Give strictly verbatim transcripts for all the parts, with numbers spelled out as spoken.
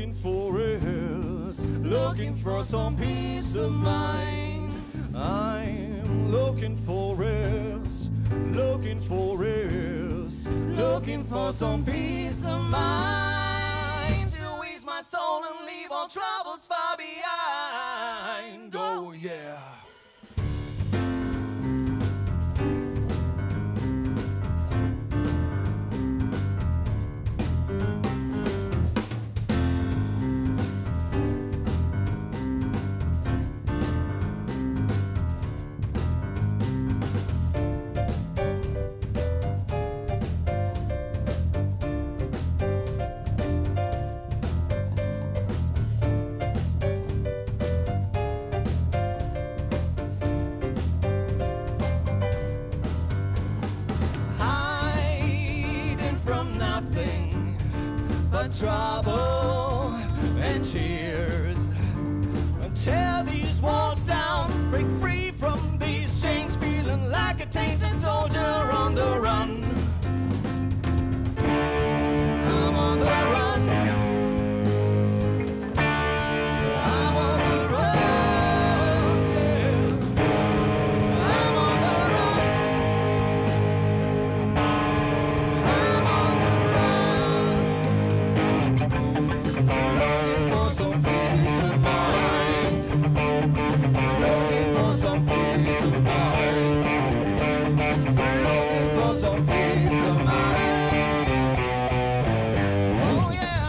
looking for rest, looking for some peace of mind. I'm looking for rest, looking for rest, looking for some peace of mind, to ease my soul and leave all troubles far behind. Oh yeah. Trouble and tears, tear these walls down, break free from these chains, feeling like a tainted soldier on the run. I'm on the run. I'm on the run. Yeah. I'm on the run. I'm on the looking for some peace of mind, looking for some peace of mind, looking for some peace of mind. Oh yeah.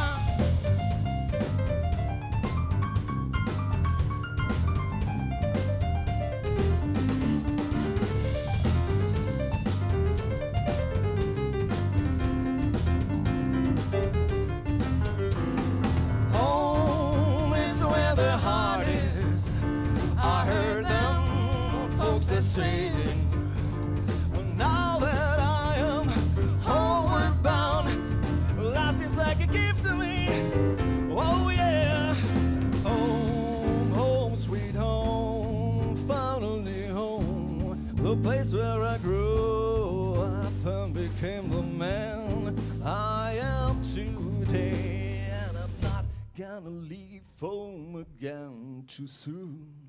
Saying, well, now that I am homeward bound, life seems like a gift to me. Oh yeah, home, home, sweet home, finally home, the place where I grew up and became the man I am today. And I'm not gonna leave home again too soon.